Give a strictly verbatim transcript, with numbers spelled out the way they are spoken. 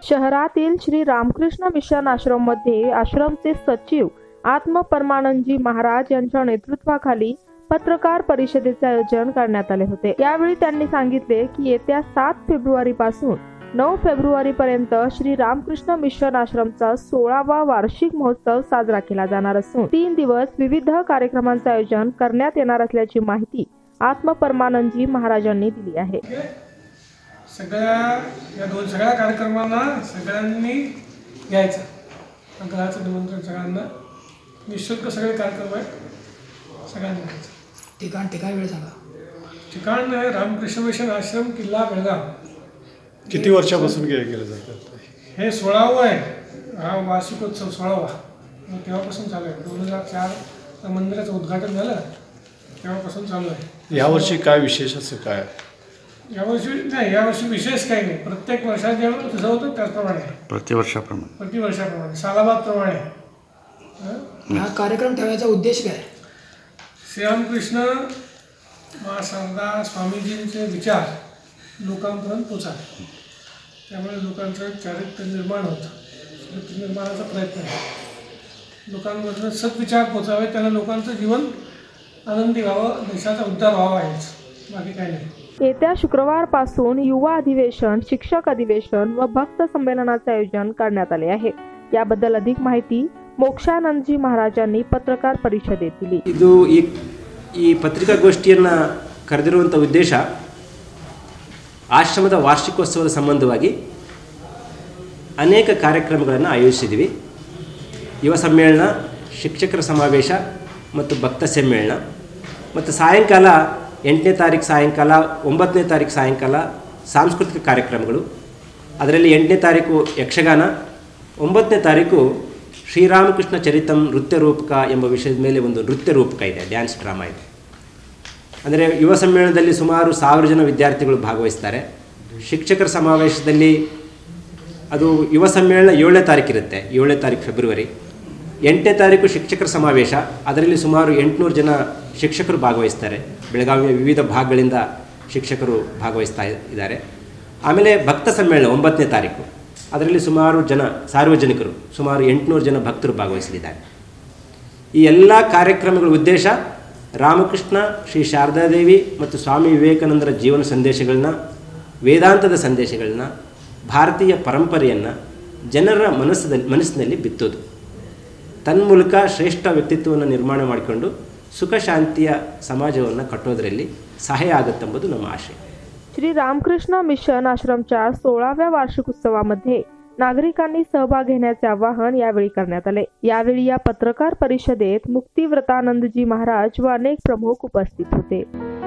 शहरातील श्री रामकृष्ण मिशन आश्रम मध्ये आश्रमचे सचिव आत्मपरमानंदजी महाराज यांच्या नेतृत्वाखाली पत्रकार परिषदेचे आयोजन करण्यात आले होते। यावेळी त्यांनी सांगितले की येत्या सात फेब्रुवारी पासून नऊ फेब्रुवारी पर्यंत श्री रामकृष्ण मिशन आश्रमचा सोळावा वार्षिक महोत्सव साजरा केला जाणार असून तीन दिवस विविध कार्यक्रमांचे आयोजन करण्यात येणार असल्याची माहिती आत्मपरमानंदजी महाराजांनी दिली आहे। सगळ्या या दोन सगळ्या कार्यक्रमांना सगळ्यांनी यायचं, घराचं निमंत्रण सगळ्यांना, निःशुल्क सगळे कार्यक्रम आहेत, सगळ्यांनी यायचं। ठिकाण ठिकाण वेळ सांगा। ठिकाण आहे रामकृष्ण मिशन आश्रम, किल्ला बेळगाव। किती वर्षापासून केलं जातं? हे सोळावं आहे, हा वार्षिकोत्सव सोळावा, तेव्हापासून चालू आहे। दोन हजार चार मंदिराचं उद्घाटन झालं तेव्हापासून चालू आहे। यावर्षी काय विशेष असं काय? यावर्षी नाही, यावर्षी विशेष काही नाही, प्रत्येक वर्षात जेव्हा जसं होतं त्याचप्रमाणे आहे, प्रतिवर्षाप्रमाणे प्रतिवर्षाप्रमाणे सालाबादप्रमाणे। हा कार्यक्रम ठेवायचा उद्देश काय? श्रीरामकृष्ण महाशारदा स्वामीजींचे विचार लोकांपर्यंत पोचावे, त्यामुळे लोकांचं चारित्र्य निर्माण होतं, चरित्र निर्माणाचा प्रयत्न आहे। लोकांमधून सद्विचार पोचावे, त्यांना लोकांचं जीवन आनंदी व्हावं, देशाचा उद्धार व्हावा आहेच, बाकी काही नाही। येत्या शुक्रवार पासून युवा अधिवेशन, शिक्षक अधिवेशन व भक्त संमेलनाचे आयोजन करण्यात आले आहे। याबद्दल अधिक माहिती ಮೋಕ್ಷಾನಂದಜಿ ಮಹಾರಾಜಾಂನಿ ಪತ್ರಕಾರ ಪರಿಷದೆ ದಿಲಿ। ಇದು ಈ ಪತ್ರಿಕಾಗೋಷ್ಠಿಯನ್ನು ಕರೆದಿರುವಂಥ ಉದ್ದೇಶ ಆಶ್ರಮದ ವಾರ್ಷಿಕೋತ್ಸವದ ಸಂಬಂಧವಾಗಿ ಅನೇಕ ಕಾರ್ಯಕ್ರಮಗಳನ್ನು ಆಯೋಜಿಸಿದ್ವಿ। ಯುವ ಸಮ್ಮೇಳನ, ಶಿಕ್ಷಕರ ಸಮಾವೇಶ ಮತ್ತು ಭಕ್ತ ಸಮ್ಮೇಳನ, ಮತ್ತು ಸಾಯಂಕಾಲ ಎಂಟನೇ ತಾರೀಕು ಸಾಯಂಕಾಲ ಒಂಬತ್ತನೇ ತಾರೀಕು ಸಾಯಂಕಾಲ ಸಾಂಸ್ಕೃತಿಕ ಕಾರ್ಯಕ್ರಮಗಳು, ಅದರಲ್ಲಿ ಎಂಟನೇ ತಾರೀಕು ಯಕ್ಷಗಾನ, ಒಂಬತ್ತನೇ ತಾರೀಕು ಶ್ರೀರಾಮಕೃಷ್ಣ ಚರಿತಂ ನೃತ್ಯ ರೂಪಕ ಎಂಬ ವಿಷಯದ ಮೇಲೆ ಒಂದು ನೃತ್ಯ ರೂಪಕ ಇದೆ, ಡ್ಯಾನ್ಸ್ ಡ್ರಾಮಾ ಇದೆ। ಅಂದರೆ ಯುವ ಸಮ್ಮೇಳನದಲ್ಲಿ ಸುಮಾರು ಸಾವಿರ ಜನ ವಿದ್ಯಾರ್ಥಿಗಳು ಭಾಗವಹಿಸ್ತಾರೆ। ಶಿಕ್ಷಕರ ಸಮಾವೇಶದಲ್ಲಿ ಅದು ಯುವ ಸಮ್ಮೇಳನ ಏಳನೇ ತಾರೀಕು ಇರುತ್ತೆ, ಏಳನೇ ತಾರೀಕು ಫೆಬ್ರವರಿ। ಎಂಟನೇ ತಾರೀಕು ಶಿಕ್ಷಕರ ಸಮಾವೇಶ, ಅದರಲ್ಲಿ ಸುಮಾರು ಎಂಟುನೂರು ಜನ ಶಿಕ್ಷಕರು ಭಾಗವಹಿಸ್ತಾರೆ, ಬೆಳಗಾವಿಯ ವಿವಿಧ ಭಾಗಗಳಿಂದ ಶಿಕ್ಷಕರು ಭಾಗವಹಿಸ್ತಾ ಇದ್ದಾರೆ। ಆಮೇಲೆ ಭಕ್ತ ಸಮ್ಮೇಳನ ಒಂಬತ್ತನೇ ತಾರೀಕು, ಅದರಲ್ಲಿ ಸುಮಾರು ಜನ ಸಾರ್ವಜನಿಕರು, ಸುಮಾರು ಎಂಟುನೂರು ಜನ ಭಕ್ತರು ಭಾಗವಹಿಸಲಿದ್ದಾರೆ। ಈ ಎಲ್ಲ ಕಾರ್ಯಕ್ರಮಗಳ ಉದ್ದೇಶ ರಾಮಕೃಷ್ಣ, ಶ್ರೀ ಶಾರದಾದೇವಿ ಮತ್ತು ಸ್ವಾಮಿ ವಿವೇಕಾನಂದರ ಜೀವನ ಸಂದೇಶಗಳನ್ನ, ವೇದಾಂತದ ಸಂದೇಶಗಳನ್ನ, ಭಾರತೀಯ ಪರಂಪರೆಯನ್ನು ಜನರ ಮನಸ್ಸದಲ್ಲಿ ಮನಸ್ಸಿನಲ್ಲಿ ಬಿತ್ತೋದು, ತನ್ಮೂಲಕ ಶ್ರೇಷ್ಠ ವ್ಯಕ್ತಿತ್ವವನ್ನು ನಿರ್ಮಾಣ ಮಾಡಿಕೊಂಡು ಸುಖ ಶಾಂತಿಯ ಸಮಾಜವನ್ನು ಕಟ್ಟೋದರಲ್ಲಿ ಸಹಾಯ ಆಗುತ್ತೆಂಬುದು ನಮ್ಮ ಆಶಯ। श्री रामकृष्ण मिशन आश्रमच्या सोळाव्या वार्षिक उत्सवामध्ये नागरिकांनी सहभाग घेण्याचे आवाहन यावेळी करण्यात आले। यावेळी या पत्रकार परिषदेत मुक्तिव्रतानंदजी महाराज व अनेक प्रमुख उपस्थित होते।